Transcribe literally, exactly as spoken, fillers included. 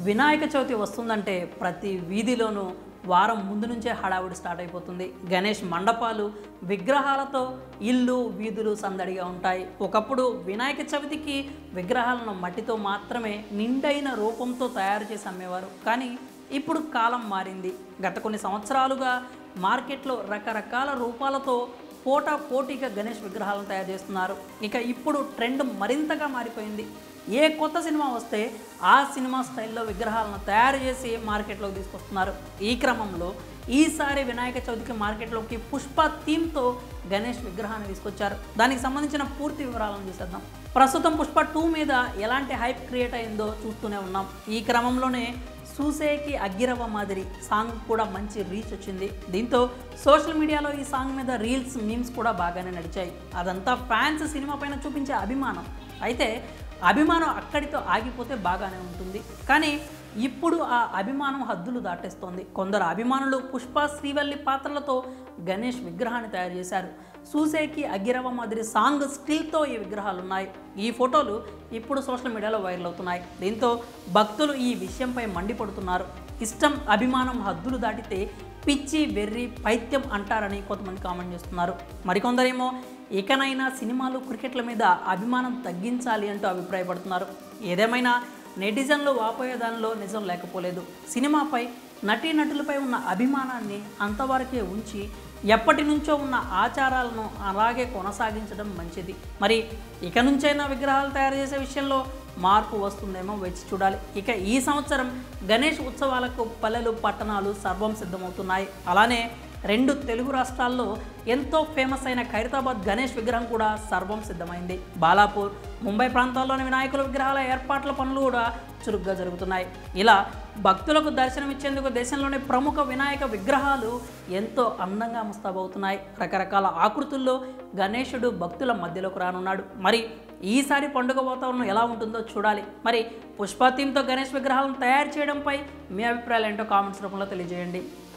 వినాయక చవితి వస్తుందంటే ప్రతి వీధిలోనూ వారం ముందు నుంచే హడావుడి స్టార్ట్ అయిపోతుంది. గణేష్ మండపాలు విగ్రహాలతో ఇల్లు వీధులు సందడిగా ఉంటాయి. ఒకప్పుడు వినాయక చవితికి విగ్రహాలను మట్టితో మాత్రమే నిండైన రూపంతో తయారు చేసి అమ్మేవారు. కానీ ఇప్పుడు కాలం మారింది. గత కొన్ని సంవత్సరాలుగా మార్కెట్లో రకరకాల రూపాలతో పోటా పోటీగా గణేష్ విగ్రహాలను తయారు చేస్తున్నారు. ఇక ఇప్పుడు ట్రెండ్ మరింతగా మారిపోయింది. ఏ కొత్త సినిమా వస్తే ఆ సినిమా స్టైల్లో విగ్రహాలను తయారు చేసి మార్కెట్లోకి తీసుకొస్తున్నారు. ఈ క్రమంలో ఈసారి వినాయక చవితికి మార్కెట్లోకి పుష్ప థీమ్తో గణేష్ విగ్రహాన్ని తీసుకొచ్చారు. దానికి సంబంధించిన పూర్తి వివరాలను చూసేద్దాం. ప్రస్తుతం పుష్ప టూ మీద ఎలాంటి హైప్ క్రియేట్ అయిందో చూస్తూనే ఉన్నాం. ఈ క్రమంలోనే చూసేకి అగ్గిరవ్వ మాదిరి సాంగ్ కూడా మంచి రీచ్ వచ్చింది. దీంతో సోషల్ మీడియాలో ఈ సాంగ్ మీద రీల్స్ మీమ్స్ కూడా బాగానే నడిచాయి. అదంతా ఫ్యాన్స్ సినిమా పైన చూపించే అభిమానం. అయితే అభిమానం అక్కడితో ఆగిపోతే బాగానే ఉంటుంది. కానీ ఇప్పుడు ఆ అభిమానం హద్దులు దాటేస్తోంది. కొందరు అభిమానులు పుష్ప శ్రీవల్లి పాత్రలతో గణేష్ విగ్రహాన్ని తయారు చేశారు. చూసేకి అగ్గిరవ్వ మాదిరి సాంగ్ స్టిల్తో ఈ విగ్రహాలు ఉన్నాయి. ఈ ఫోటోలు ఇప్పుడు సోషల్ మీడియాలో వైరల్ అవుతున్నాయి. దీంతో భక్తులు ఈ విషయంపై మండిపడుతున్నారు. ఇష్టం అభిమానం హద్దులు దాటితే పిచ్చి వెర్రి పైత్యం అంటారని కొంతమంది కామెంట్ చేస్తున్నారు. మరికొందరేమో ఇకనైనా సినిమాలు క్రికెట్ల మీద అభిమానం తగ్గించాలి అంటూ అభిప్రాయపడుతున్నారు. ఏదేమైనా నెటిజన్లు వాపోయే దానిలో నిజం లేకపోలేదు. సినిమాపై నటీనటులపై ఉన్న అభిమానాన్ని అంతవరకే ఉంచి ఎప్పటి నుంచో ఉన్న ఆచారాలను అలాగే కొనసాగించడం మంచిది. మరి ఇక నుంచైనా విగ్రహాలు తయారు చేసే విషయంలో మార్పు వస్తుందేమో వేచి చూడాలి. ఇక ఈ సంవత్సరం గణేష్ ఉత్సవాలకు పల్లెలు పట్టణాలు సర్వం సిద్ధమవుతున్నాయి. అలానే రెండు తెలుగు రాష్ట్రాల్లో ఎంతో ఫేమస్ అయిన ఖైరతాబాద్ గణేష్ విగ్రహం కూడా సర్వం సిద్ధమైంది. బాలాపూర్ ముంబై ప్రాంతాల్లోని వినాయకుల విగ్రహాల ఏర్పాట్ల పనులు కూడా చురుగ్గా జరుగుతున్నాయి. ఇలా భక్తులకు దర్శనమిచ్చేందుకు దేశంలోని ప్రముఖ వినాయక విగ్రహాలు ఎంతో అందంగా ముస్తాబవుతున్నాయి. రకరకాల ఆకృతుల్లో గణేశుడు భక్తుల మధ్యలోకి రానున్నాడు. మరి ఈసారి పండుగ వాతావరణం ఎలా ఉంటుందో చూడాలి. మరి పుష్ప థీమ్తో గణేష్ విగ్రహాలను తయారు చేయడంపై మీ అభిప్రాయాలు ఏంటో కామెంట్స్ రూపంలో తెలియజేయండి.